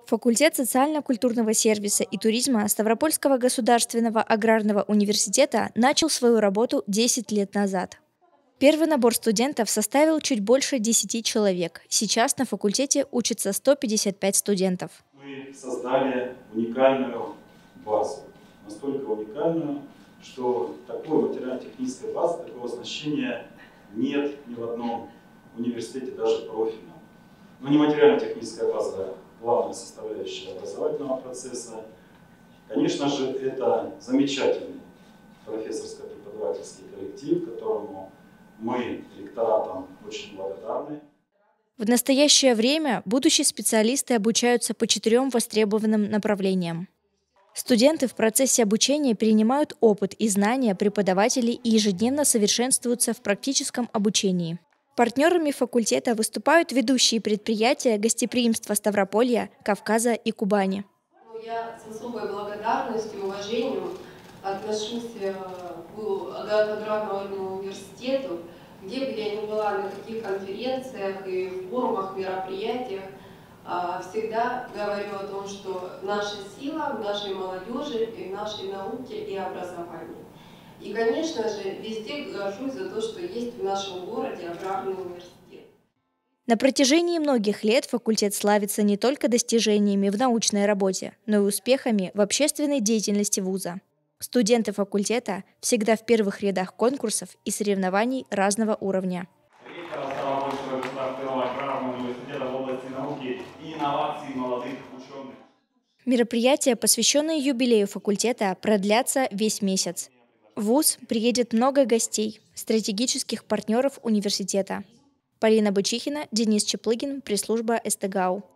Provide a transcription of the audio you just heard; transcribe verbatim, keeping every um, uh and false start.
Факультет социально-культурного сервиса и туризма Ставропольского государственного аграрного университета начал свою работу десять лет назад. Первый набор студентов составил чуть больше десяти человек. Сейчас на факультете учатся сто пятьдесят пять студентов. Мы создали уникальную базу. Настолько уникальную, что такой материально-технической базы, такого оснащения нет ни в одном университете, даже профильном. Но не материально-техническая база – главная составляющая образовательного процесса. Конечно же, это замечательный профессорско-преподавательский коллектив, которому мы, ректоратам, очень благодарны. В настоящее время будущие специалисты обучаются по четырем востребованным направлениям. Студенты в процессе обучения перенимают опыт и знания преподавателей и ежедневно совершенствуются в практическом обучении. Партнерами факультета выступают ведущие предприятия гостеприимства Ставрополья, Кавказа и Кубани. Я с особой благодарностью и уважением отношусь к аграрному университету, где бы я ни была, на каких конференциях и форумах, мероприятиях, всегда говорю о том, что наша сила в нашей молодежи, и в нашей науке и образовании. И, конечно же, везде горжусь за то, что есть в нашем городе аграрный университет. На протяжении многих лет факультет славится не только достижениями в научной работе, но и успехами в общественной деятельности вуза. Студенты факультета всегда в первых рядах конкурсов и соревнований разного уровня. Мероприятия, посвященные юбилею факультета, продлятся весь месяц. В вуз приедет много гостей, стратегических партнеров университета. Полина Бычихина, Денис Чеплыгин, пресс-служба СТГАУ.